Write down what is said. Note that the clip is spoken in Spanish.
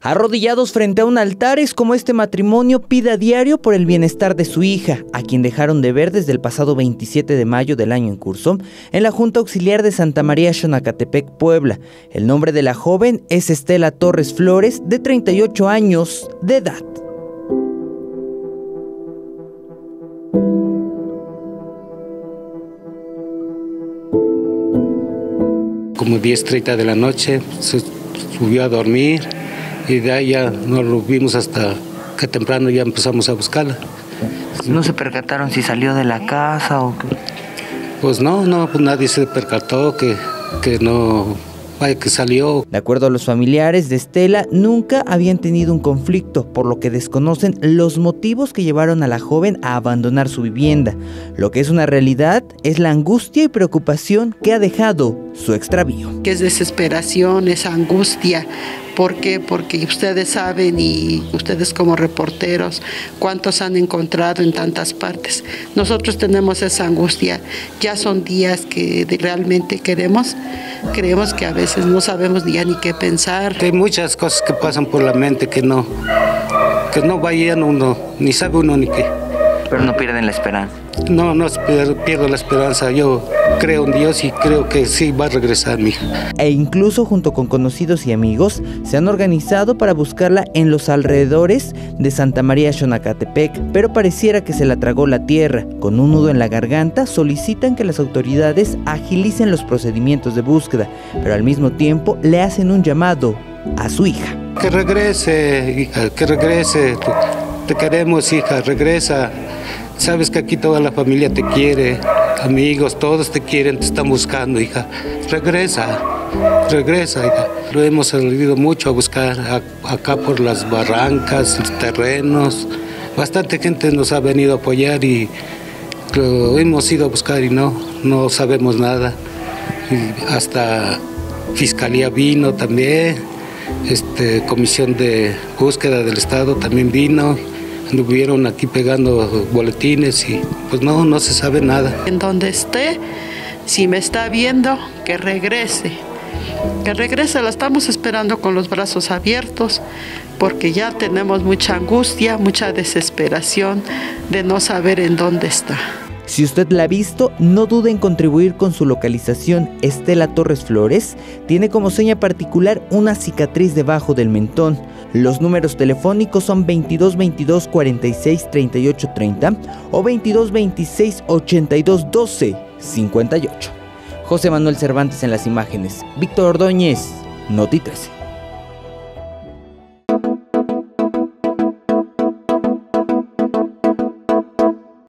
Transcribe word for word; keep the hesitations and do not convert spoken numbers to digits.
Arrodillados frente a un altar es como este matrimonio pide a diario por el bienestar de su hija, a quien dejaron de ver desde el pasado veintisiete de mayo del año en curso, en la Junta Auxiliar de Santa María Xonacatepec, Puebla. El nombre de la joven es Estela Torres Flores, de treinta y ocho años de edad. Como diez treinta de la noche, se subió a dormir y de ahí ya no lo vimos hasta que temprano ya empezamos a buscarla. ¿No se percataron si salió de la casa o qué? Pues no, no, pues nadie se percató que, que no, vaya que salió. De acuerdo a los familiares de Estela, nunca habían tenido un conflicto, por lo que desconocen los motivos que llevaron a la joven a abandonar su vivienda. Lo que es una realidad es la angustia y preocupación que ha dejado su extravío. Que es desesperación, es angustia. ¿Por qué? Porque ustedes saben, y ustedes como reporteros, cuántos han encontrado en tantas partes. Nosotros tenemos esa angustia. Ya son días que realmente queremos, creemos que a veces no sabemos ya ni qué pensar. Hay muchas cosas que pasan por la mente que no, que no vayan uno, ni sabe uno ni qué. Pero no pierden la esperanza. No, no pierdo la esperanza. Yo creo en Dios y creo que sí va a regresar mi hija. E incluso junto con conocidos y amigos se han organizado para buscarla en los alrededores de Santa María Xonacatepec, pero pareciera que se la tragó la tierra. Con un nudo en la garganta solicitan que las autoridades agilicen los procedimientos de búsqueda, pero al mismo tiempo le hacen un llamado a su hija. Que regrese, hija, que regrese. Te queremos, hija, regresa. Sabes que aquí toda la familia te quiere, amigos, todos te quieren, te están buscando, hija. Regresa, regresa, hija. Lo hemos salido mucho a buscar a, acá por las barrancas, los terrenos. Bastante gente nos ha venido a apoyar y lo hemos ido a buscar y no, no sabemos nada. Y hasta Fiscalía vino también, este, Comisión de Búsqueda del Estado también vino. Anduvieron aquí pegando boletines y pues no, no se sabe nada. En donde esté, si me está viendo, que regrese. Que regrese, la estamos esperando con los brazos abiertos, porque ya tenemos mucha angustia, mucha desesperación de no saber en dónde está. Si usted la ha visto, no dude en contribuir con su localización. Estela Torres Flores tiene como seña particular una cicatriz debajo del mentón. Los números telefónicos son veintidós veintidós cuarenta y seis treinta y ocho treinta o veintidós veintiséis ochenta y dos doce cincuenta y ocho. José Manuel Cervantes en las imágenes. Víctor Ordóñez, Noti trece.